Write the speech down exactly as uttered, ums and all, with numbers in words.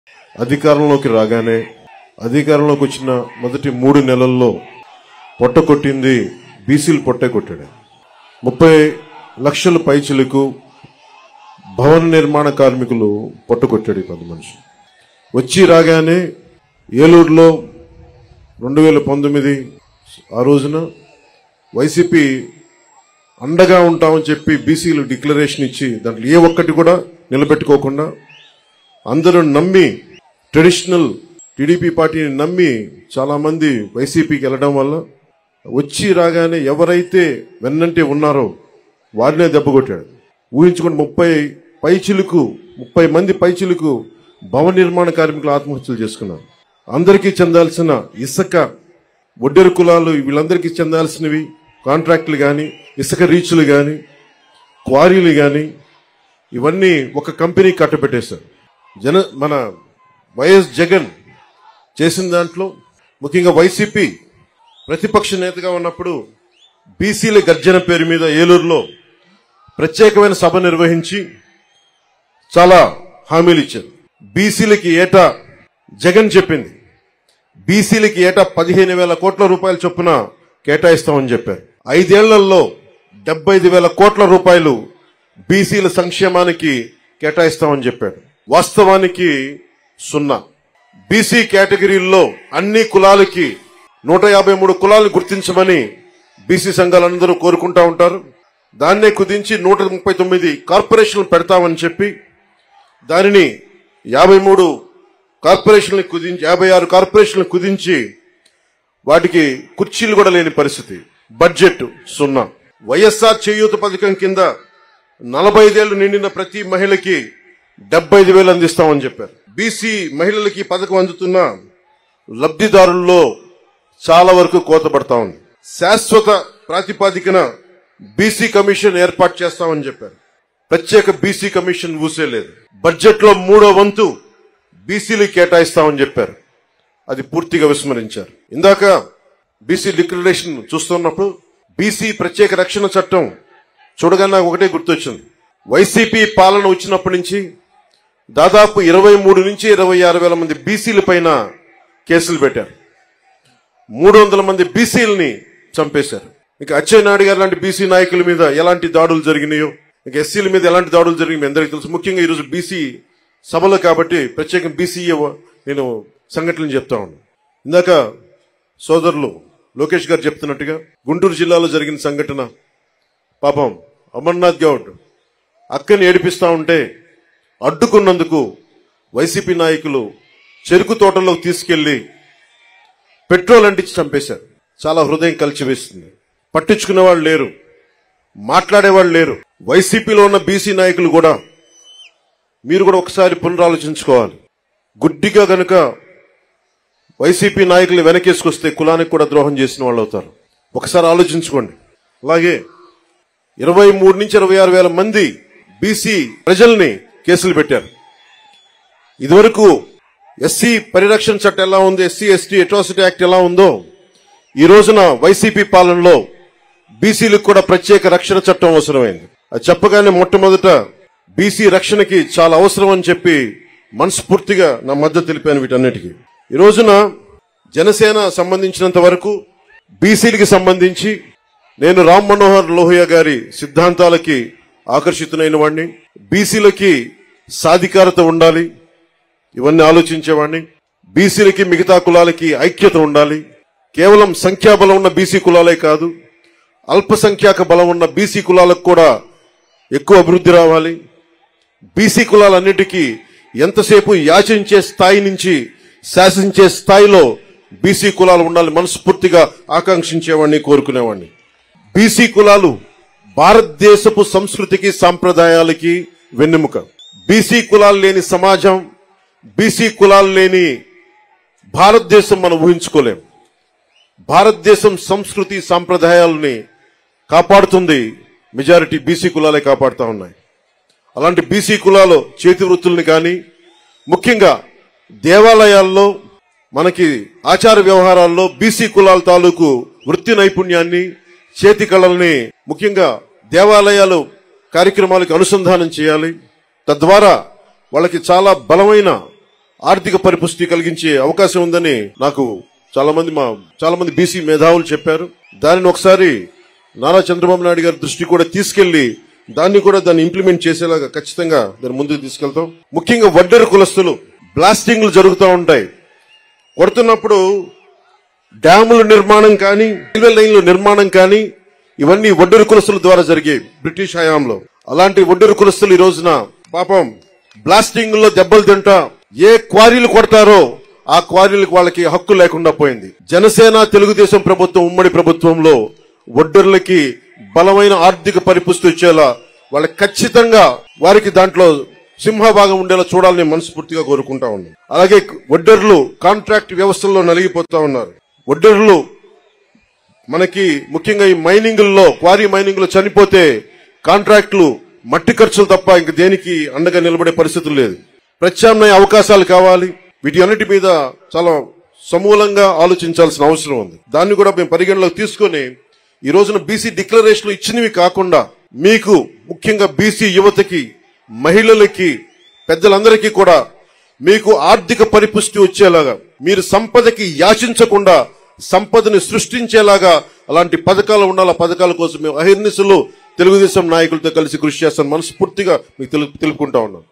అధికారంలోకి రాగానే అధికారంలోకి వచ్చిన మొదటి మూడు నెలల్లో పొట్ట కొట్టింది బీసీలు పొట్టే కొట్టాడు. ముప్పై లక్షల పైచిలకు భవన నిర్మాణ కార్మికులు పొట్ట కొట్టాడు పెద్ద మనిషి. వచ్చి రాగానే ఏలూరులో రెండు వేల పంతొమ్మిది ఆ రోజున వైసీపీ అండగా ఉంటామని చెప్పి బీసీలు డిక్లరేషన్ ఇచ్చి దాంట్లో ఏ ఒక్కటి కూడా నిలబెట్టుకోకుండా అందరూ నమ్మి ట్రెడిషనల్ టీడీపీ పార్టీని నమ్మి చాలా మంది వైసీపీకి వెళ్ళడం వల్ల వచ్చి రాగానే ఎవరైతే వెన్నంటే ఉన్నారో వారినే దెబ్బకొట్టాడు. ఊహించుకుని ముప్పై పైచిలుకు ముప్పై మంది పైచిలుకు భవన నిర్మాణ కార్మికులు ఆత్మహత్యలు చేసుకున్నారు. అందరికీ చెందాల్సిన ఇసుక ఒడ్డెరు కులాలు వీళ్ళందరికీ చెందాల్సినవి కాంట్రాక్టులు కానీ ఇసుక రీచ్లు కానీ క్వారీలు కానీ ఇవన్నీ ఒక కంపెనీ కట్టబెట్టేశారు. జన మన వైఎస్ జగన్ చేసిన దాంట్లో ముఖ్యంగా వైసీపీ ప్రతిపక్ష నేతగా ఉన్నప్పుడు బీసీల గర్జన పేరు మీద ఏలూరులో ప్రత్యేకమైన సభ నిర్వహించి చాలా హామీలు ఇచ్చారు. బీసీలకి ఏటా జగన్ చెప్పింది బీసీలకి ఏటా పదిహేను వేల కోట్ల రూపాయల చొప్పున కేటాయిస్తామని చెప్పారు. ఐదేళ్లలో డెబ్బై ఐదు వేల కోట్ల రూపాయలు బీసీల సంక్షేమానికి కేటాయిస్తామని చెప్పారు. వాస్తవానికి సున్నా. బీసీ కేటగిరీల్లో అన్ని కులాలకి నూట యాభై మూడు కులాలను గుర్తించమని బీసీ సంఘాలందరూ కోరుకుంటా ఉంటారు. దాన్నే కుదించి నూట ముప్పై తొమ్మిది కార్పొరేషన్లు పెడతామని చెప్పి దానిని యాభై మూడు కార్పొరేషన్లు కుదించి యాభై ఆరు కార్పొరేషన్లు కుదించి వాటికి కుర్చీలు కూడా లేని పరిస్థితి. బడ్జెట్ సున్నా. వైఎస్ఆర్ చేయూత పథకం కింద నలభై ఐదేళ్లు నిండిన ప్రతి మహిళకి డెబ్బై ఐదు వేలు అందిస్తామని చెప్పారు. బీసీ మహిళలకి పథకం అందుతున్న లబ్ధిదారుల్లో చాలా వరకు కోత పడతా ఉంది. శాశ్వత ప్రాతిపాదికన బీసీ కమిషన్ ఏర్పాటు చేస్తామని చెప్పారు. ప్రత్యేక బీసీ కమిషన్ ఊసేలేదు. బడ్జెట్ లో మూడో వంతు బీసీలు కేటాయిస్తామని చెప్పారు. అది పూర్తిగా విస్మరించారు. ఇందాక బీసీ డిక్లరేషన్ చూస్తున్నప్పుడు బీసీ ప్రత్యేక రక్షణ చట్టం చూడగానే నాకు ఒకటే గుర్తొచ్చింది. వైసీపీ పాలన వచ్చినప్పటి నుంచి దాదాపు ఇరవై మూడు నుంచి ఇరవై ఆరు వేల మంది బీసీల పైన కేసులు పెట్టారు. మూడు వందల మంది బీసీలని చంపేశారు. ఇక అచ్చెన్నాయుడు గారు లాంటి బీసీ నాయకుల మీద ఎలాంటి దాడులు జరిగినాయో, ఇక ఎస్సీల మీద ఎలాంటి దాడులు జరిగినాయో అందరికీ తెలుసు. ముఖ్యంగా ఈరోజు బీసీ సభలో కాబట్టి ప్రత్యేకంగా బీసీ నేను సంఘటనలు చెప్తా ఉన్నాను. ఇందాక సోదరులు లోకేష్ గారు చెప్తున్నట్టుగా గుంటూరు జిల్లాలో జరిగిన సంఘటన పాపం అమర్నాథ్ గౌడ్ అక్కని ఏడిపిస్తా ఉంటే అడ్డుకున్నందుకు వైసీపీ నాయకులు చెరుకు తోటలోకి తీసుకెళ్లి పెట్రోల్ అంటించి చంపేశారు. చాలా హృదయం కలిచివేస్తుంది. పట్టించుకునే వాళ్ళు లేరు, మాట్లాడేవాళ్ళు లేరు. వైసీపీలో ఉన్న బీసీ నాయకులు కూడా మీరు కూడా ఒకసారి పునరాలోచించుకోవాలి. గుడ్డిగా గనుక వైసీపీ నాయకులు వెనకేసుకొస్తే కులానికి కూడా ద్రోహం చేసిన వాళ్ళు అవుతారు. ఒకసారి ఆలోచించుకోండి. అలాగే ఇరవై మూడు నుంచి ఇరవై ఆరు వేల మంది బీసీ ప్రజల్ని కేసులు పెట్టారు. ఇదివరకు ఎస్సీ పరిరక్షణ చట్టం ఎలా ఉంది, ఎస్సీ ఎస్టీ అట్రాసిటీ యాక్ట్ ఎలా ఉందో ఈ రోజున వైసీపీ పాలనలో బీసీలకు కూడా ప్రత్యేక రక్షణ చట్టం అవసరమైంది. అది చెప్పగానే మొట్టమొదట బీసీ రక్షణకి చాలా అవసరం అని చెప్పి మనస్ఫూర్తిగా నా మద్దతు తెలిపాను వీటన్నిటికీ. ఈ రోజున జనసేన సంబంధించినంత వరకు బీసీలకి సంబంధించి నేను రామ్ మనోహర్ లోహియా గారి సిద్ధాంతాలకి ఆకర్షితునైన వాడిని. బీసీలకి సాధికారత ఉండాలి, ఇవన్నీ ఆలోచించేవాడిని. బీసీలకి మిగతా కులాలకి ఐక్యత ఉండాలి. కేవలం సంఖ్యాబలం ఉన్న బీసీ కులాలే కాదు, అల్పసంఖ్యాక బలం ఉన్న బీసీ కులాలకు కూడా ఎక్కువ అభివృద్ధి రావాలి. బీసీ కులాలన్నిటికీ ఎంతసేపు యాచించే స్థాయి నుంచి శాసించే స్థాయిలో బీసీ కులాలు ఉండాలి మనస్ఫూర్తిగా ఆకాంక్షించేవాడిని, కోరుకునేవాడిని. బీసీ కులాలు భారతదేశపు సంస్కృతికి సాంప్రదాయాలకి వెన్నెముక. బీసీ కులాలు లేని సమాజం, బీసీ కులాలు లేని భారతదేశం మనం ఊహించుకోలేం. భారతదేశం సంస్కృతి సాంప్రదాయాలని కాపాడుతుంది మెజారిటీ బీసీ కులాలే కాపాడుతూ ఉన్నాయి. అలాంటి బీసీ కులాలు చేతి వృత్తుల్ని కానీ, ముఖ్యంగా దేవాలయాల్లో మనకి ఆచార వ్యవహారాల్లో బీసీ కులాల తాలూకు వృత్తి నైపుణ్యాన్ని, చేతి కళల్ని ముఖ్యంగా దేవాలయాలు కార్యక్రమాలకు అనుసంధానం చేయాలి. తద్వారా వాళ్ళకి చాలా బలమైన ఆర్థిక పరిపుష్టి కలిగించే అవకాశం ఉందని నాకు చాలా మంది మా చాలా మంది బీసీ మేధావులు చెప్పారు. దానిని ఒకసారి నారా చంద్రబాబు నాయుడు గారి దృష్టి కూడా తీసుకెళ్లి దాన్ని కూడా దాన్ని ఇంప్లిమెంట్ చేసేలాగా ఖచ్చితంగా దాన్ని ముందుకు తీసుకెళ్తాం. ముఖ్యంగా వడ్డెర కులస్తులు బ్లాస్టింగ్లు జరుగుతూ ఉంటాయి. కొడుతున్నప్పుడు డ్యాముల నిర్మాణం కానీ రైల్వే లైన్ల నిర్మాణం కానీ ఇవన్నీ వడ్డెర కులస్తుల ద్వారా జరిగాయి బ్రిటిష్ హయాంలో. అలాంటి వడ్డెర కులస్తులు ఈ రోజున పాపం బ్లాస్టింగ్ లో దెబ్బలు తింటా ఏ క్వారీలు కొడతారో ఆ క్వారీలకు వాళ్ళకి హక్కు లేకుండా పోయింది. జనసేన తెలుగుదేశం ప్రభుత్వం ఉమ్మడి ప్రభుత్వంలో వడ్డెర్లకి బలమైన ఆర్థిక పరిపుష్టి వచ్చేలా వాళ్ళకి ఖచ్చితంగా వారికి దాంట్లో సింహభాగం ఉండేలా చూడాలని మనస్ఫూర్తిగా కోరుకుంటా ఉన్నాం. అలాగే వడ్డెర్లు కాంట్రాక్ట్ వ్యవస్థల్లో నలిగిపోతా ఉన్నారు. వడ్డెర్లు మనకి ముఖ్యంగా ఈ మైనింగుల్లో క్వారీ మైనింగ్ లో చనిపోతే కాంట్రాక్టులు మట్టి ఖర్చులు తప్ప ఇంక దేనికి అండగా నిలబడే పరిస్థితులు లేదు. ప్రత్యామ్నాయ అవకాశాలు కావాలి. వీటి అన్నిటి మీద చాలా సమూలంగా ఆలోచించాల్సిన అవసరం ఉంది. దాన్ని కూడా మేము పరిగణలోకి తీసుకుని ఈ రోజున బీసీ డిక్లరేషన్ ఇచ్చినవి కాకుండా మీకు ముఖ్యంగా బీసీ యువతకి, మహిళలకి, పెద్దలందరికీ కూడా మీకు ఆర్థిక పరిపుష్టి వచ్చేలాగా, మీరు సంపదకి యాచించకుండా సంపదని సృష్టించేలాగా అలాంటి పథకాలు ఉండాలి. పథకాల కోసం మేము అహిర్నిశలు తెలుగుదేశం నాయకులతో కలిసి కృషి చేస్తాను మనస్ఫూర్తిగా మీకు తెలుపుకుంటా ఉన్నాం.